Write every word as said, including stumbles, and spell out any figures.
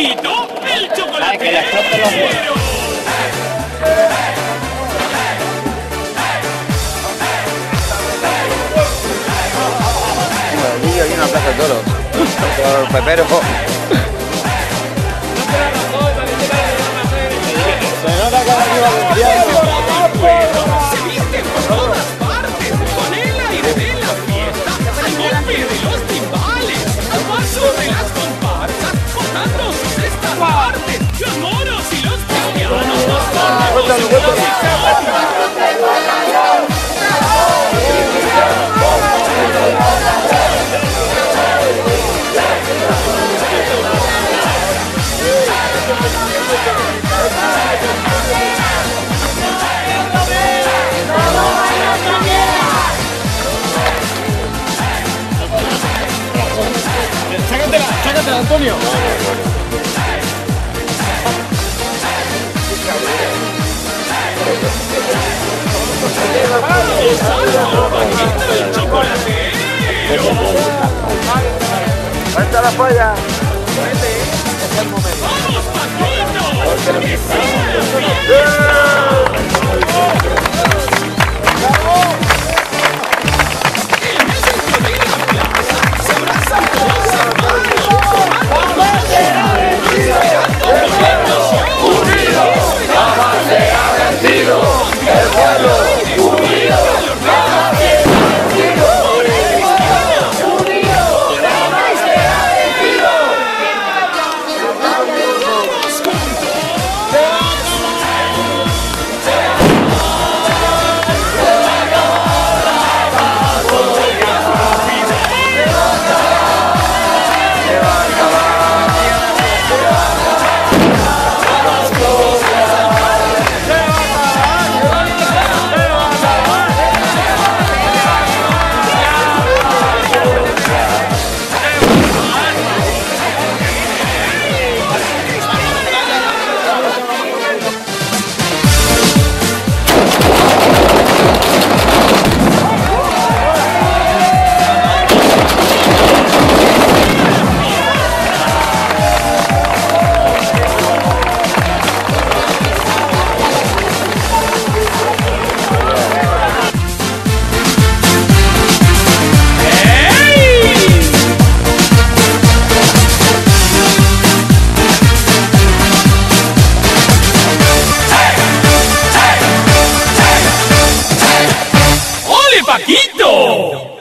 Paquito, el chocolate. Aquí una plaza de toros. Por Pepero. Se nota que aquí va a Se viste por todas partes, con el aire de la fiesta, al golpe de los timbales, al paso de las comparsas, botando sus estandartes, los moros y los cristianos, los conejos y Sácatela, sácatela, Antonio. el chocolatero. ¡Falta la polla! ¡Vamos, Paquito! ¡Paquito!